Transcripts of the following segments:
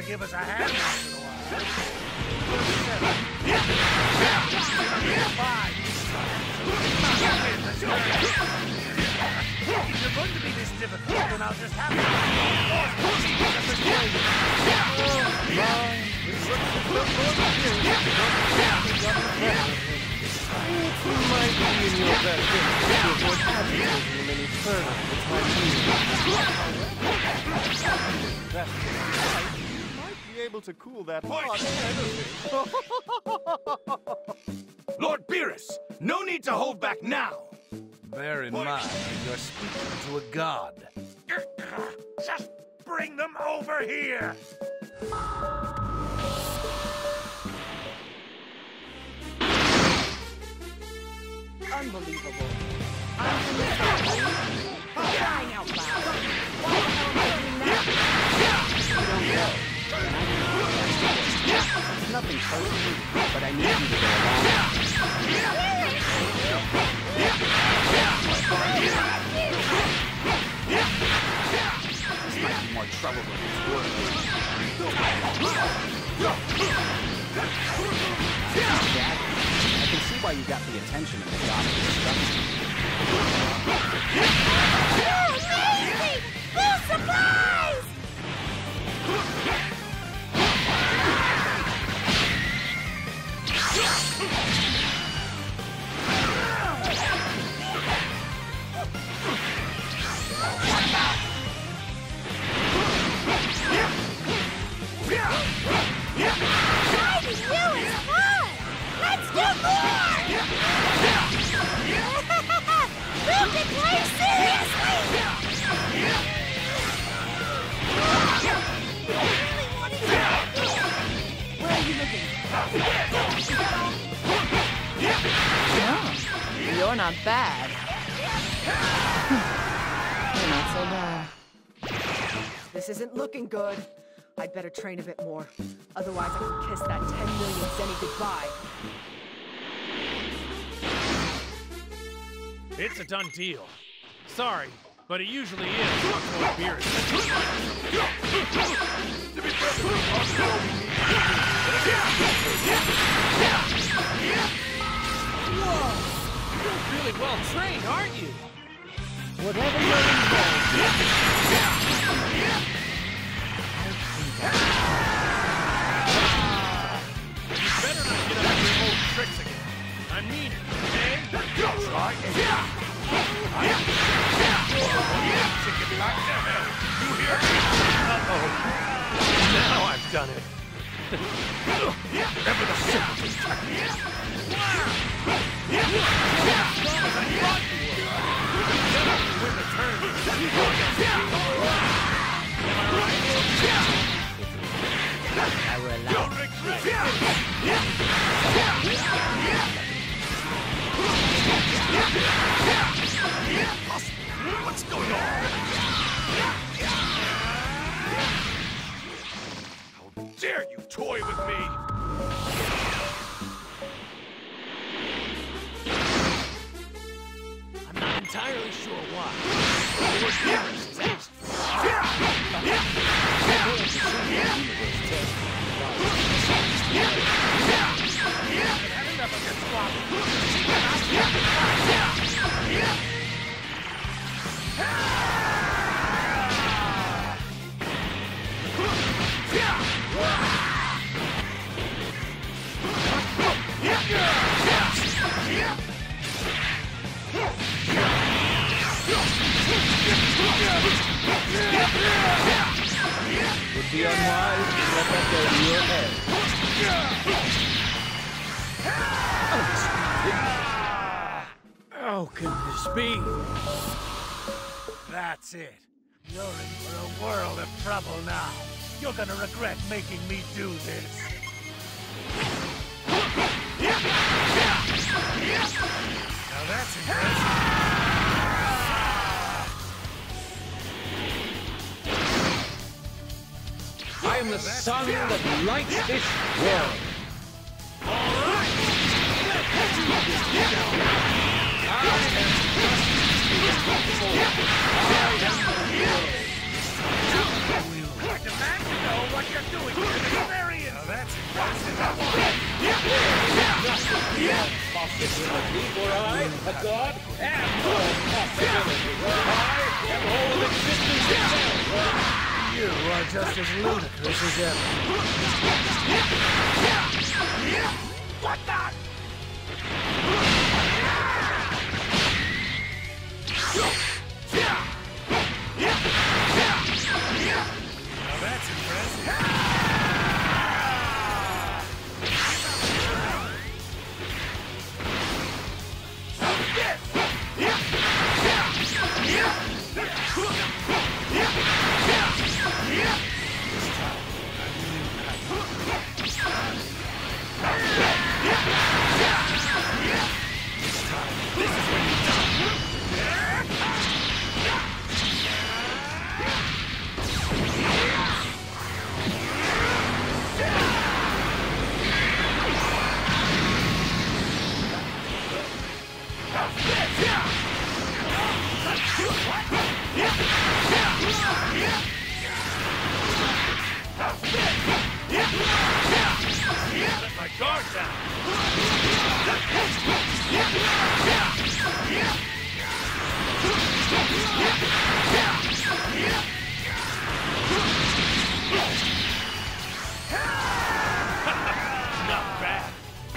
give us a hand once in a while. If you're going to be this difficult, then I'll just have to. It might be in your best interest to avoid agitating him any further for the time being. You might be able to cool that hot energy. Lord Beerus, no need to hold back now. Bear in mind, you're speaking to a god. Just bring them over here! Unbelievable. Unbelievable. Crying out loud. Why the hell am I doing that? I don't know. It's nothing personal, but I need you to go along. This might be more trouble than it's worth. Dad, I can see why you got the attention of the god of destruction. Amazing! Full supplies! Fighting you is fun! Let's do more! Who can play seriously? Where are you looking? Oh, you're not bad. You're not so bad. This isn't looking good. I'd better train a bit more. Otherwise, I can kiss that 10 million Zenny goodbye. It's a done deal. Sorry, but it usually is once Lord Beerus. Whoa! You're really well trained, aren't you? Whatever you're involved in. You better not get up to your old tricks again. I mean it, okay? Try it. Chicken back to hell. You hear me? Uh-oh. Now I've done it. Remember the simpleton technique. You are as strong as I thought you were. You better win the tournament. Am I right? I will allow Don't regret it. What's going on? How dare you toy with me? I'm not entirely sure why. Lord Beerus is extra. Would be unwise to let that go to your head. How can this be? That's it. You're in for a world of trouble now. You're gonna regret making me do this. Now that's impressive. I am the sun that lights this world. All right. I demand to know what you're doing. and more possibility. I am all of existence itself. You are just as ludicrous as ever. What the? Now that's impressive. Let my guard down. Not bad.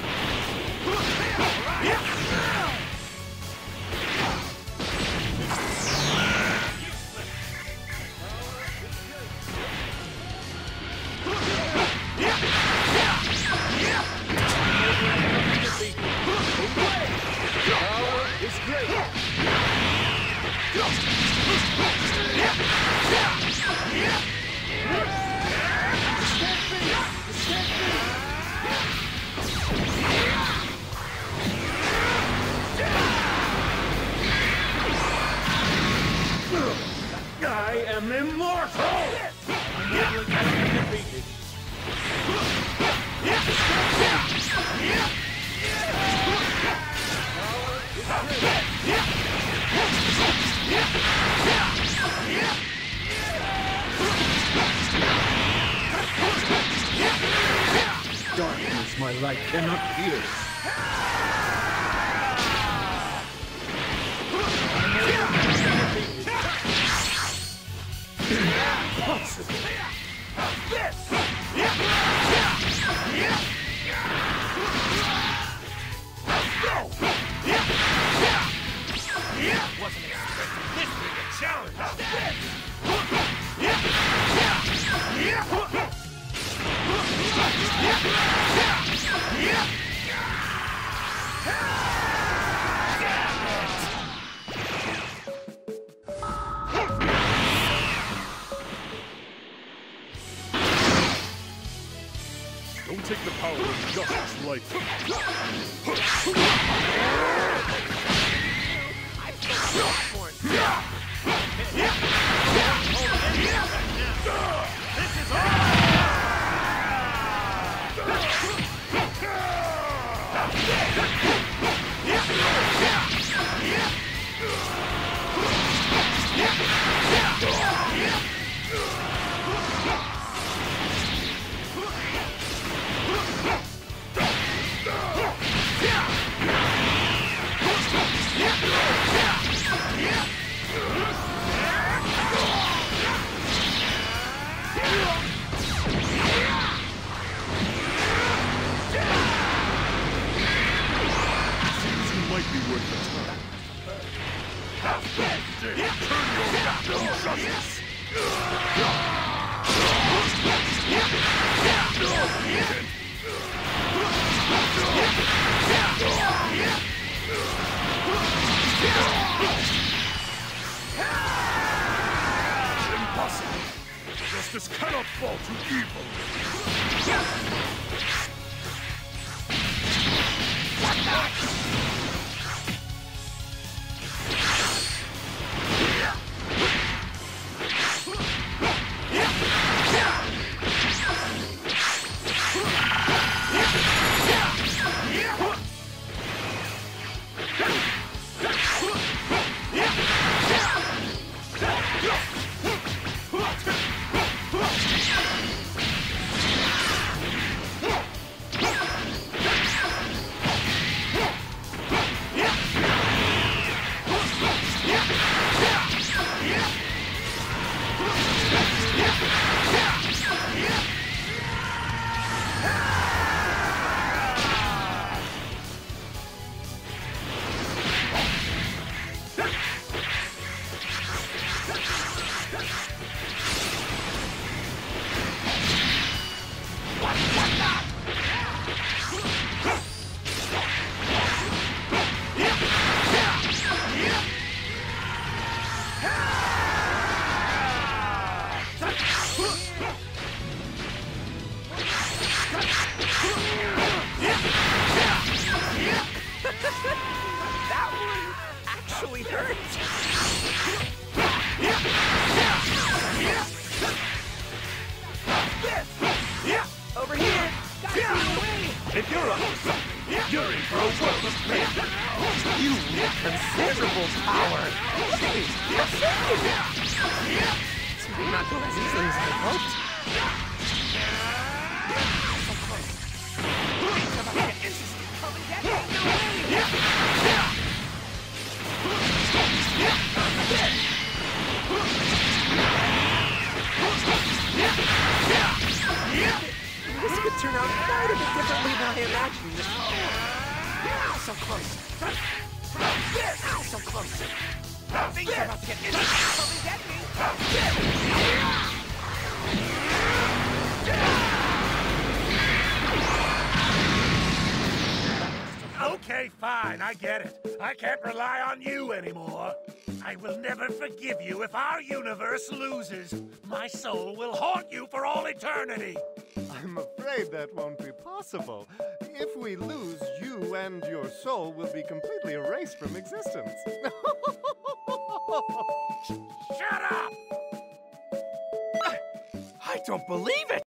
Power is great. I am immortal! Defeated. Darkness my light cannot pierce. Wasn't expecting this big a challenge. Don't take the power of justice lightly. Seems you might be worth the time. Turn your back on justice! Impossible! Justice cannot fall to evil! preparing for a world of pain. You wield considerable power. Hey, this may not go as easily as I hoped. This could turn out quite a bit differently than I imagined. So close. So close. Things are about to get Okay, fine, I get it. I can't rely on you anymore. I will never forgive you if our universe loses. My soul will haunt you for all eternity. I'm afraid that won't be possible. If we lose, you and your soul will be completely erased from existence. Shut up! I don't believe it!